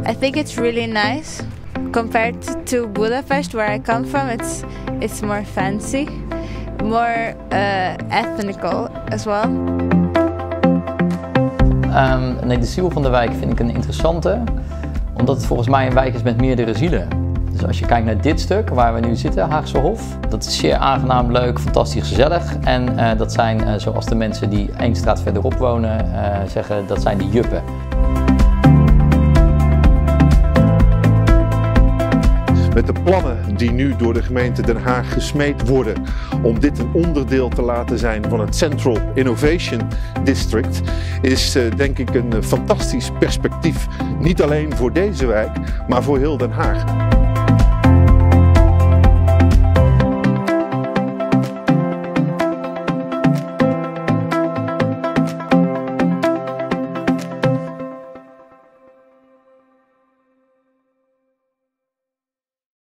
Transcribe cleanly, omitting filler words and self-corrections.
I think it's really nice compared to Budapest, where I come from. It's more fancy, more ethnical as well. Nee, de ziel van de wijk vind ik een interessante, omdat het volgens mij een wijk is met meerdere zielen. Dus als je kijkt naar dit stuk waar we nu zitten, Haagse Hof, dat is zeer aangenaam, leuk, fantastisch gezellig. En dat zijn, zoals de mensen die één straat verderop wonen zeggen, dat zijn de juppen. Met de plannen die nu door de gemeente Den Haag gesmeed worden om dit een onderdeel te laten zijn van het Central Innovation District, is denk ik een fantastisch perspectief. Niet alleen voor deze wijk, maar voor heel Den Haag.